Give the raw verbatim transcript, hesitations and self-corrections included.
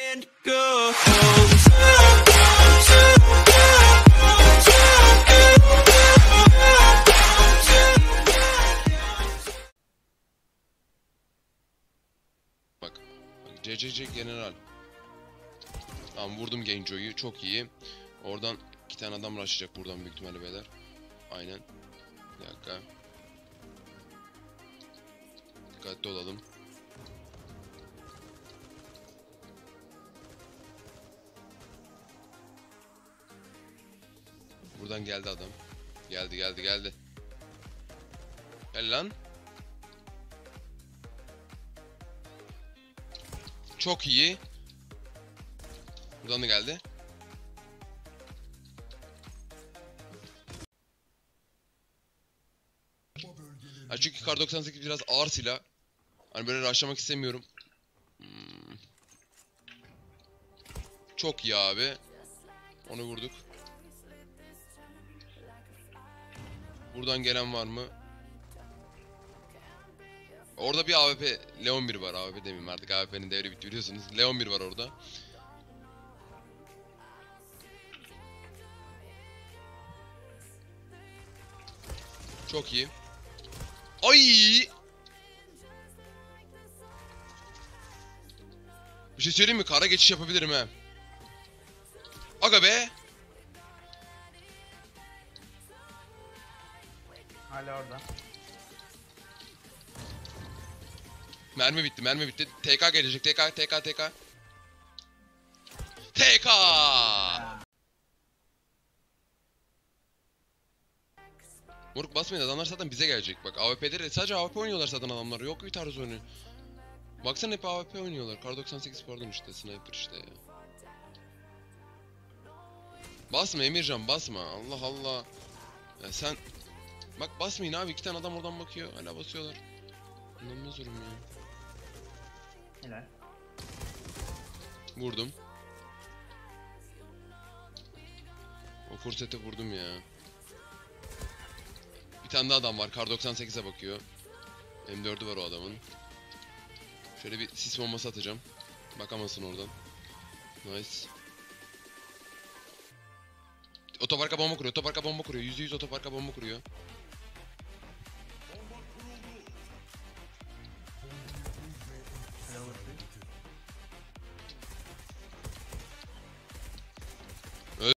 Bak. C C C General. Tamam, vurdum Genjo'yu. Çok iyi. Oradan iki tane adam rushlayacak buradan büyük ihtimalle beyler. Aynen. Bir dakika. Dikkatli olalım. Buradan geldi adam. Geldi geldi geldi. Gel lan. Çok iyi. Buradan da geldi. Ha, çünkü Kar doksan sekiz biraz ağır silah. Hani böyle rushlamak istemiyorum. Hmm. Çok iyi abi. Onu vurduk. Buradan gelen var mı? Orada bir A W P, Leon bir var. A W P demeyeyim artık, A W P'nin devri bitti biliyorsunuz. Leon bir var orada. Çok iyi. Ay! Bir şey söyleyeyim mi? Kara geçiş yapabilirim he. Aga be! Hala orada. Mermi bitti, mermi bitti. T K gelecek, T K, T K, T K. T K! Moruk basmayın, adamlar zaten bize gelecek. Bak A W P'leri sadece A W P oynuyorlar zaten adamlar. Yok bir tarz oyunu. Baksana hep A W P oynuyorlar. Kar doksan sekiz pardon işte, sniper işte ya. Basma Emircan, basma. Allah Allah. Ya sen... Bak basmayın abi, iki tane adam oradan bakıyor. Hala basıyorlar. İnanılmaz durum ya. Helal. Vurdum. O fursete vurdum ya. Bir tane daha adam var. Kar doksan sekize bakıyor. M dördü var o adamın. Şöyle bir sis bombası atacağım. Bakamasın oradan. Nice. Otoparka bomba kuruyor. Otoparka bomba kuruyor. yüzde yüz otoparka bomba kuruyor.